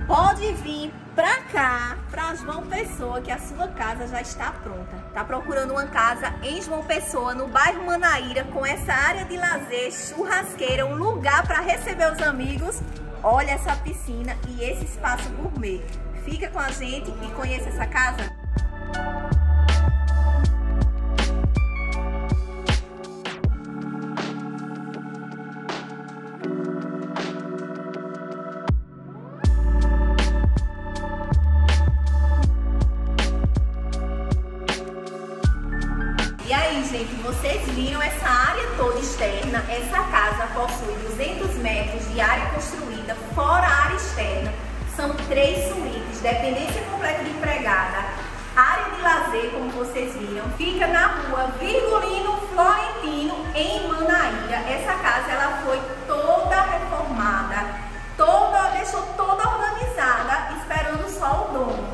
Pode vir pra cá, pra João Pessoa, que a sua casa já está pronta. Tá procurando uma casa em João Pessoa, no bairro Manaíra, com essa área de lazer, churrasqueira, um lugar para receber os amigos. Olha essa piscina e esse espaço gourmet. Fica com a gente e conheça essa casa. E aí, gente, vocês viram essa área toda externa? Essa casa possui 200 metros de área construída, fora a área externa. São 3 suítes, dependência completa de empregada. Área de lazer, como vocês viram, fica na rua Virgulino Florentino, em Manaíra. Essa casa ela foi toda reformada, deixou toda organizada, esperando só o dono.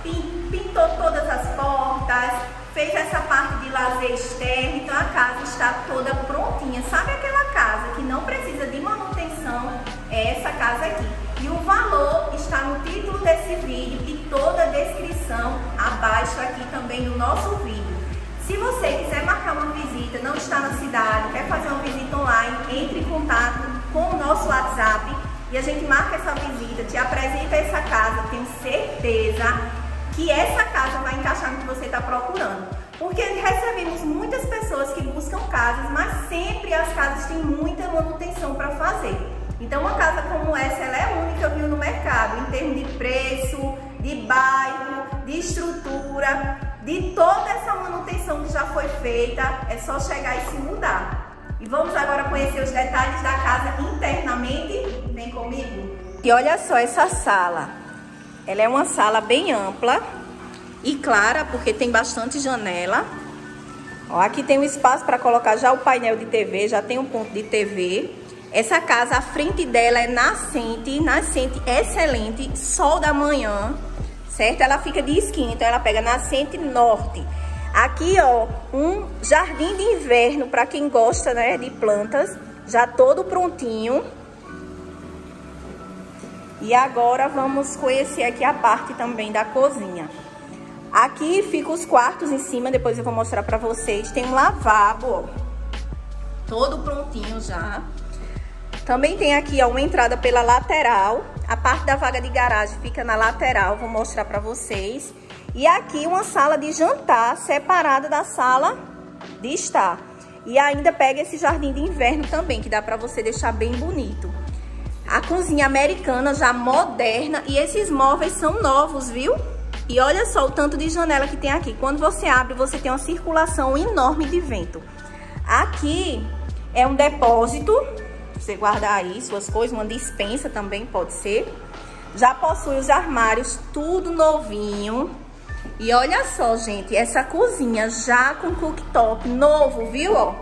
Pintou todas as portas, fez essa parte de lazer externo, então a casa está toda prontinha. Sabe aquela casa que não precisa de manutenção? É essa casa aqui. E o valor está no título desse vídeo e toda a descrição abaixo aqui também no nosso vídeo. Se você quiser marcar uma visita, não está na cidade, quer fazer uma visita online, entre em contato com o nosso WhatsApp e a gente marca essa visita, te apresenta essa casa. Tenho certeza que essa casa vai encaixar no que você está procurando. Porque recebemos muitas pessoas que buscam casas, mas sempre as casas têm muita manutenção para fazer. Então uma casa como essa, ela é única, viu, no mercado, em termos de preço, de bairro, de estrutura, de toda essa manutenção que já foi feita. É só chegar e se mudar. E vamos agora conhecer os detalhes da casa internamente. Vem comigo. E olha só essa sala. Ela é uma sala bem ampla e clara, porque tem bastante janela. Ó, aqui tem um espaço para colocar já o painel de TV, já tem um ponto de TV. Essa casa, a frente dela é nascente excelente, sol da manhã, certo? Ela fica de esquina, então ela pega nascente norte. Aqui, ó, um jardim de inverno para quem gosta, né, de plantas, já todo prontinho. E agora vamos conhecer aqui a parte também da cozinha. Aqui ficam os quartos em cima, depois eu vou mostrar pra vocês. Tem um lavabo, ó, todo prontinho já. Também tem aqui, ó, uma entrada pela lateral. A parte da vaga de garagem fica na lateral, vou mostrar pra vocês. E aqui uma sala de jantar separada da sala de estar. E ainda pega esse jardim de inverno também, que dá pra você deixar bem bonito. A cozinha americana já moderna e esses móveis são novos, viu? E olha só o tanto de janela que tem aqui. Quando você abre, você tem uma circulação enorme de vento. Aqui é um depósito, você guardar aí suas coisas, uma despensa também pode ser. Já possui os armários, tudo novinho. E olha só, gente, essa cozinha já com cooktop novo, viu? Ó,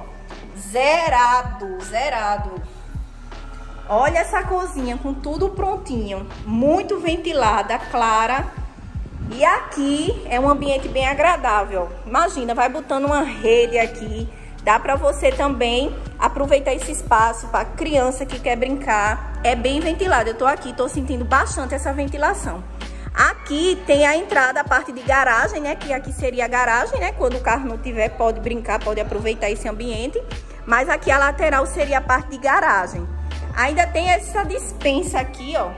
zerado. Olha essa cozinha com tudo prontinho, muito ventilada, clara. E aqui é um ambiente bem agradável. Imagina, vai botando uma rede aqui. Dá pra você também aproveitar esse espaço para criança que quer brincar. É bem ventilado. Eu tô aqui, tô sentindo bastante essa ventilação. Aqui tem a entrada, a parte de garagem, né? Que aqui seria a garagem, né? Quando o carro não tiver, pode brincar, pode aproveitar esse ambiente. Mas aqui a lateral seria a parte de garagem. Ainda tem essa despensa aqui, ó.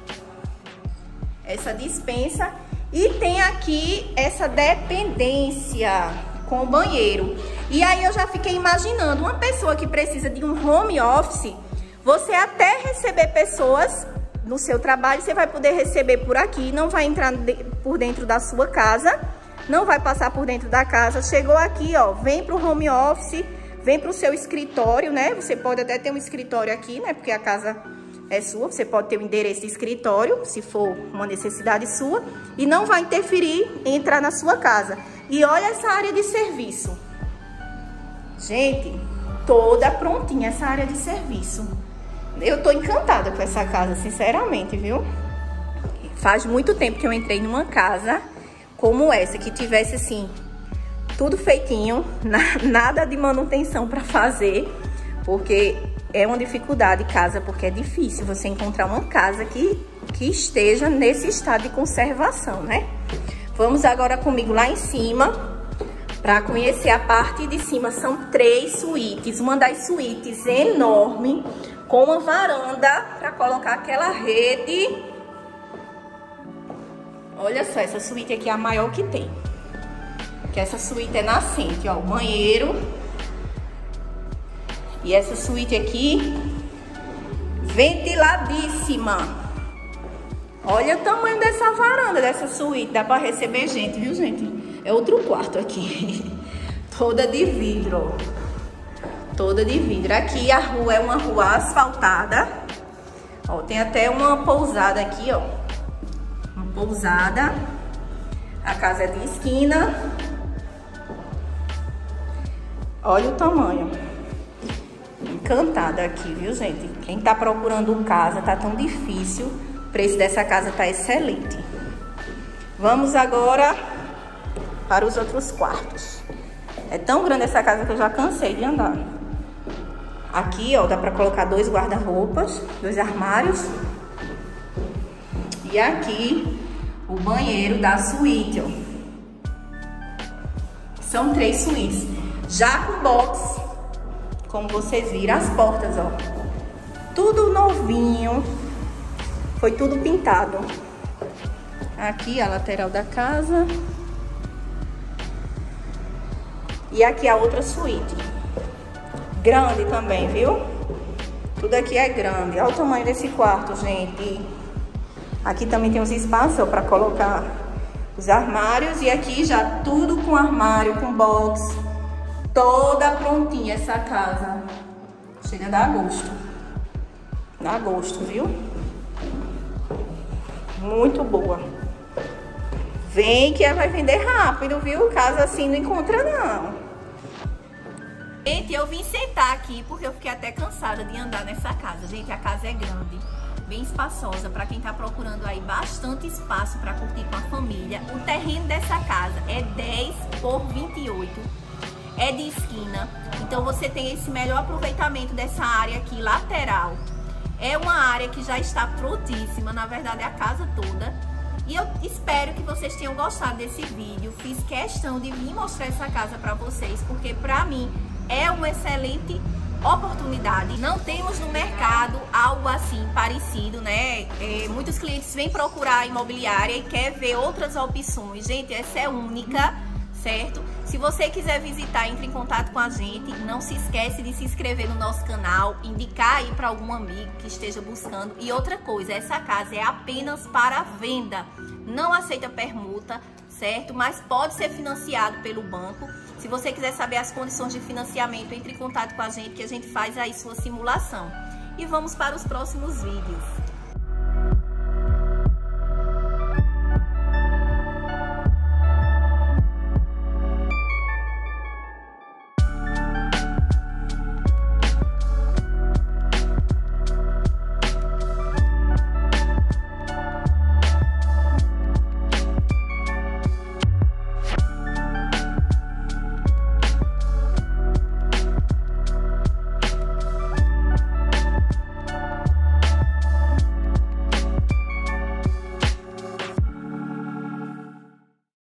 Essa despensa. E tem aqui essa dependência com o banheiro. E aí eu já fiquei imaginando, uma pessoa que precisa de um home office, você até receber pessoas no seu trabalho, você vai poder receber por aqui, não vai entrar por dentro da sua casa, não vai passar por dentro da casa. Chegou aqui, ó, vem pro home office, vem pro seu escritório, né? Você pode até ter um escritório aqui, né? Porque a casa é sua, você pode ter um endereço de escritório, se for uma necessidade sua, e não vai interferir em entrar na sua casa. E olha essa área de serviço. Gente, toda prontinha essa área de serviço. Eu tô encantada com essa casa, sinceramente, viu? Faz muito tempo que eu entrei numa casa como essa, que tivesse assim, tudo feitinho, nada de manutenção para fazer, porque é uma dificuldade casa, porque é difícil você encontrar uma casa que que esteja nesse estado de conservação, né? Vamos agora comigo lá em cima para conhecer a parte de cima. São 3 suítes, uma das suítes enorme, com uma varanda para colocar aquela rede. Olha só, essa suíte aqui é a maior que tem. Que essa suíte é nascente, ó, o banheiro. E essa suíte aqui, ventiladíssima. Olha o tamanho dessa varanda, dessa suíte. Dá para receber gente, viu, gente? É outro quarto aqui. Toda de vidro, ó. Toda de vidro. Aqui a rua é uma rua asfaltada. Ó, tem até uma pousada aqui, ó. Uma pousada. A casa é de esquina. Olha o tamanho. Encantada aqui, viu, gente? Quem tá procurando casa, tá tão difícil. O preço dessa casa tá excelente. Vamos agora para os outros quartos. É tão grande essa casa que eu já cansei de andar. Aqui, ó, dá pra colocar 2 guarda-roupas, 2 armários. E aqui, o banheiro da suíte, ó. São 3 suítes. Já com box, como vocês viram, as portas, ó. Tudo novinho. Foi tudo pintado. Aqui a lateral da casa. E aqui a outra suíte. Grande também, viu? Tudo aqui é grande. Olha o tamanho desse quarto, gente. Aqui também tem os espaços, ó, para colocar os armários. E aqui já tudo com armário, com box. Toda prontinha essa casa. Chega a dar gosto. Dá gosto, viu? Muito boa. Vem que ela vai vender rápido, viu? Casa assim não encontra, não. Gente, eu vim sentar aqui porque eu fiquei até cansada de andar nessa casa. Gente, a casa é grande, bem espaçosa, para quem tá procurando aí bastante espaço para curtir com a família. O terreno dessa casa é 10 por 28. É de esquina, então você tem esse melhor aproveitamento dessa área aqui lateral. É uma área que já está prontíssima, na verdade a casa toda. E eu espero que vocês tenham gostado desse vídeo. Fiz questão de vir mostrar essa casa para vocês, porque para mim é uma excelente oportunidade. Não temos no mercado algo assim parecido, né? Muitos clientes vêm procurar a imobiliária e quer ver outras opções. Gente, essa é única, certo? Se você quiser visitar, entre em contato com a gente. Não se esquece de se inscrever no nosso canal, indicar aí para algum amigo que esteja buscando. E outra coisa, essa casa é apenas para venda, não aceita permuta, certo? Mas pode ser financiado pelo banco. Se você quiser saber as condições de financiamento, entre em contato com a gente que a gente faz aí sua simulação. E vamos para os próximos vídeos.